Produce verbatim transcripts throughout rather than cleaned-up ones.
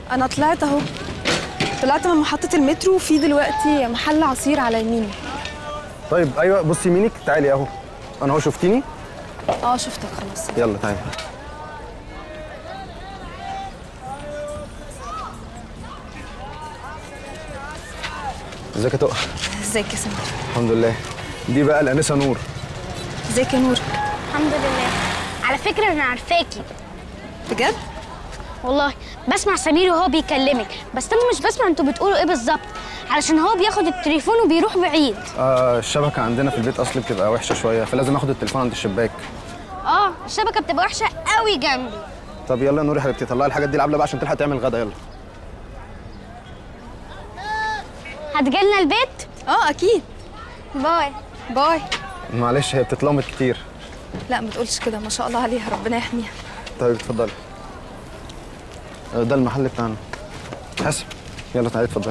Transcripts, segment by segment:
انا طلعت اهو، طلعت من محطة المترو، وفي دلوقتي محل عصير على يميني. طيب ايوه بصي يمينك، تعالي اهو. انا اهو، شفتيني؟ اه شفتك خلاص. يلا تعالي. ازيك يا تقى؟ ازيك يا سمر؟ الحمد لله. دي بقى الانسه نور. ازيك يا نور؟ الحمد لله. على فكره انا عارفاكي. بجد؟ والله بسمع سمير وهو بيكلمك، بس انا مش بسمع انتوا بتقولوا ايه بالظبط، علشان هو بياخد التليفون وبيروح بعيد. آه الشبكه عندنا في البيت اصلي بتبقى وحشه شويه، فلازم اخد التليفون عند الشباك. اه الشبكه بتبقى وحشه قوي جنبي. طب يلا يا نور يا حبيبتي، طلعي الحاجات دي العبله بقى عشان تلحق تعمل غدا. يلا. هتجيلنا البيت؟ اه اكيد. باي. باي. معلش هي بتتلمط كتير. لا ما تقولش كده، ما شاء الله عليها، ربنا يحميها. طيب اتفضلي. ده المحل بتاعنا. حاسب. يلا تعالي اتفضلي.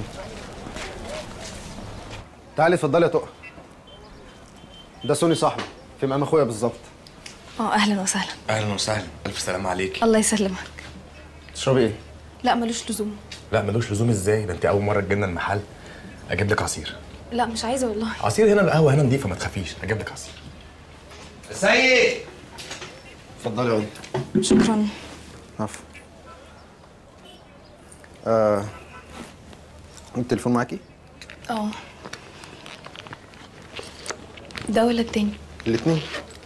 تعالي اتفضلي يا تقى. ده سوني صاحبي، في مقام اخويا بالظبط. اه اهلا وسهلا. اهلا وسهلا، الف سلامه عليكي. الله يسلمك. تشربي ايه؟ لا ملوش لزوم. لا ملوش لزوم ازاي؟ ده انت اول مره تجيلنا المحل. اجيب لك عصير. لا مش عايزه والله. عصير هنا، القهوه هنا نضيفه، ما تخافيش، اجيب لك عصير. سيد اتفضلي اقعدي. شكرا. عفوا. آه التليفون معاكي؟ اه. ده ولا التاني؟ الاثنين.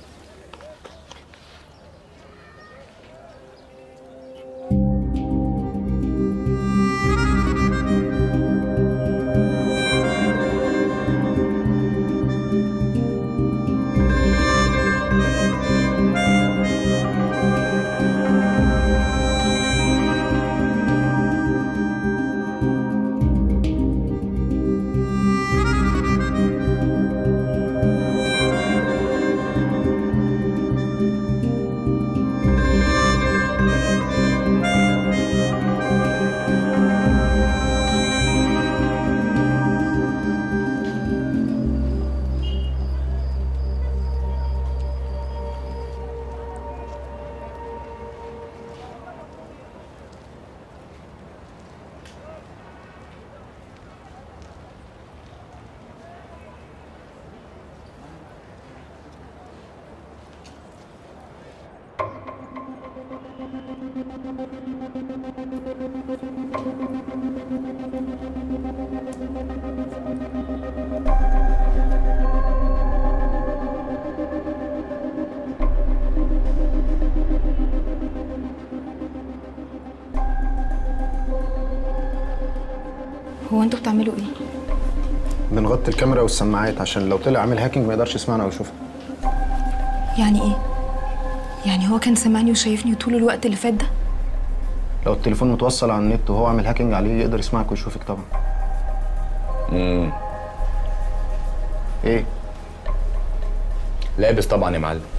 هو انتوا بتعملوا ايه؟ بنغطي الكاميرا والسماعات عشان لو طلع عامل هاكينج ما يقدرش يسمعنا او يشوفنا. يعني ايه؟ يعني هو كان سامعني وشايفني طول الوقت اللي فات ده؟ لو التليفون متوصل على النت وهو عامل هاكينج عليه يقدر يسمعك ويشوفك طبعا. امم ايه؟ لابس طبعا يا معلم.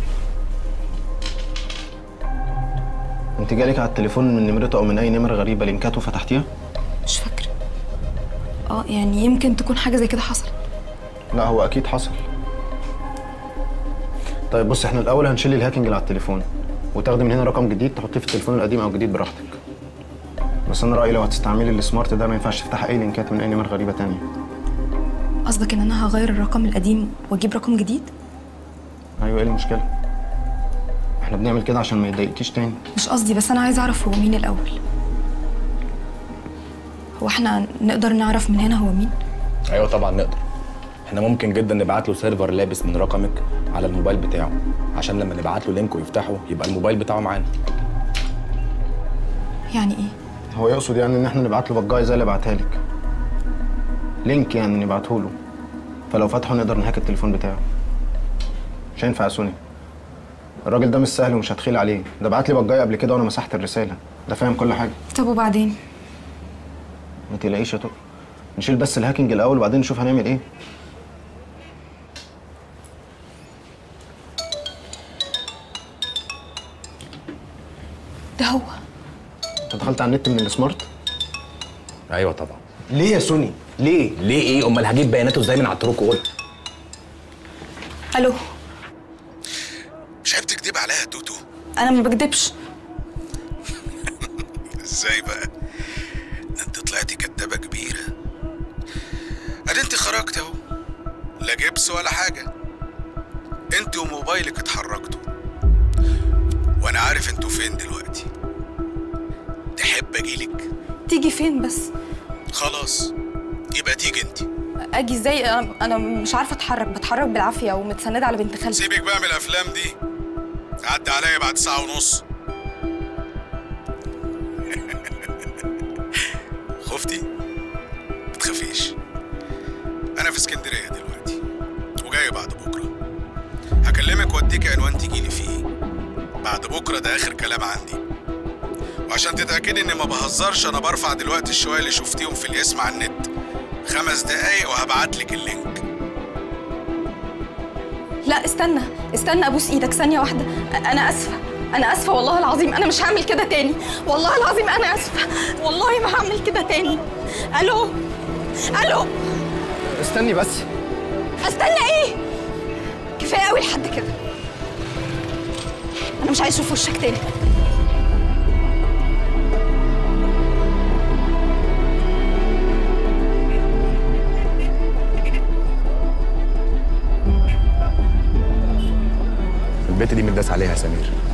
انت جالك على التليفون من نمرته او من اي نمره غريبه لينكات وفتحتيها؟ مش فاكره. اه يعني يمكن تكون حاجه زي كده حصلت. لا هو اكيد حصل. طيب بص، احنا الاول هنشيل الهاكينج اللي على التليفون وتاخدي من هنا رقم جديد تحطيه في التليفون القديم او الجديد براحتك. بس انا رايي لو هتستعملي السمارت ده ما ينفعش تفتح اي لينكات من اي نمر غريبه تانية. قصدك ان انا هغير الرقم القديم واجيب رقم جديد؟ ايوه، ايه المشكله؟ احنا بنعمل كده عشان ما يضايقكيش تاني. مش قصدي، بس انا عايزه اعرف هو مين الاول. هو احنا نقدر نعرف من هنا هو مين؟ ايوه طبعا نقدر. احنا ممكن جدا نبعت له سيرفر لابس من رقمك على الموبايل بتاعه، عشان لما نبعت له لينك ويفتحه يبقى الموبايل بتاعه معانا. يعني ايه؟ هو يقصد يعني ان احنا نبعت له بجايه زي اللي بعتها لك، لينك يعني نبعته له، فلو فتحه نقدر نهاك التليفون بتاعه. مش هينفع يا سوني، الراجل ده مش سهل ومش هتخيل عليه، ده بعت لي بجايه قبل كده وانا مسحت الرساله، ده فاهم كل حاجه. طب وبعدين؟ ما تقلقيش يا طارق، نشيل بس الهاكينج الاول وبعدين نشوف هنعمل ايه. ده هو. انت دخلت على النت من السمارت؟ ايوه طبعا. ليه يا سوني؟ ليه؟ ليه ايه؟ امال هجيب بياناته ازاي من على الترو كول؟ الو. مش عيب تكدب عليا يا توتو؟ انا ما بكدبش. ازاي بقى؟ طلعتي كدابه كبيره. ادي انت خرجت اهو، لا جبس ولا حاجه، انت وموبايلك اتحركتوا، وانا عارف انتوا فين دلوقتي. تحب اجيلك؟ تيجي فين بس؟ خلاص يبقى تيجي انت. اجي ازاي؟ انا انا مش عارفه اتحرك، بتحرك بالعافيه ومتسنده على بنت خالتي. سيبك بقى من الافلام دي، عدى عليا بعد ساعه ونص. خفتي؟ متخافيش، انا في اسكندريه دلوقتي وجاي بعد بكره. هكلمك واديك عنوان تجيلي فيه. بعد بكره ده اخر كلام عندي، وعشان تتاكدي اني ما بهزرش انا برفع دلوقتي الشويه اللي شفتيهم في الاسم على النت خمس دقايق وهبعتلك اللينك. لا استنى استنى، ابوس ايدك ثانيه واحده. انا اسفه انا اسفه والله العظيم، انا مش هعمل كده تاني، والله العظيم انا اسفه، والله ما هعمل كده تاني. الو الو استني بس. استنى ايه؟ كفايه قوي لحد كده، انا مش عايز اشوف وشك تاني. البت دي متداس عليها يا سمير.